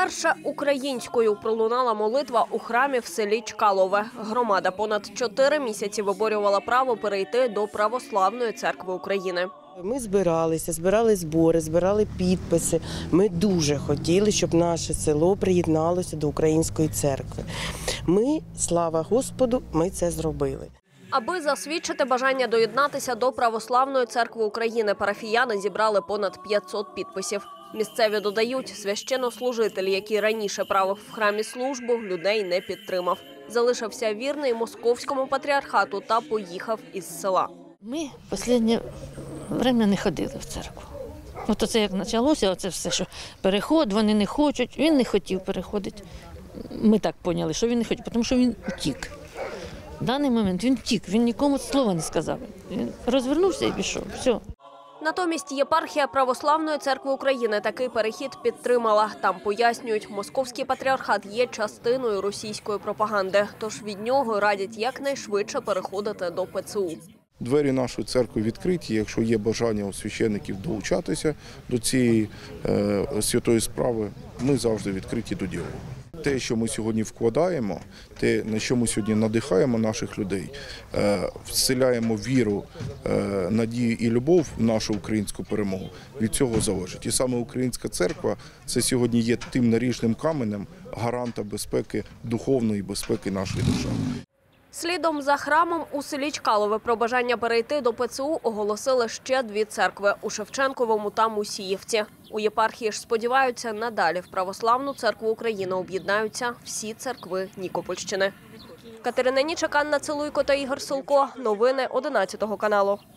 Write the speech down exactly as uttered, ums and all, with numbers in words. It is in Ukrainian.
Вперше українською пролунала молитва у храмі в селі Чкалове. Громада понад чотири місяці виборювала право перейти до Православної церкви України. Ми збиралися, збирали збори, збирали підписи. Ми дуже хотіли, щоб наше село приєдналося до Української церкви. Ми, слава Господу, ми це зробили. Аби засвідчити бажання доєднатися до Православної церкви України, парафіяни зібрали понад п'ятсот підписів. Місцеві додають, священнослужитель, який раніше правив в храмі службу, людей не підтримав. Залишився вірний московському патріархату та поїхав із села. Ми в останнє время не ходили в церкву. От оце як почалося, оце все, що переход, вони не хочуть, він не хотів переходити. Ми так поняли, що він не хотів, тому що він утік. В даний момент він втік, він нікому слова не сказав. Він розвернувся і пішов. Все. Натомість єпархія Православної церкви України такий перехід підтримала. Там пояснюють, московський патріархат є частиною російської пропаганди, тож від нього радять якнайшвидше переходити до ПЦУ. Двері нашої церкви відкриті, якщо є бажання у священиків долучатися до цієї е, святої справи, ми завжди відкриті до діла. Те, що ми сьогодні вкладаємо, те, на що ми сьогодні надихаємо наших людей, е, вселяємо віру, е, надію і любов в нашу українську перемогу, від цього залежить. І саме Українська церква – це сьогодні є тим наріжним каменем гаранта безпеки, духовної безпеки нашої держави. Слідом за храмом у селі Чкалове про бажання перейти до ПЦУ оголосили ще дві церкви – у Шевченковому та Мусіївці. У єпархії ж сподіваються, надалі в Православну церкву України об'єднаються всі церкви Нікопольщини. Катерина Нічак, Анна Целуйко та Ігор Силко. Новини одинадцятого каналу.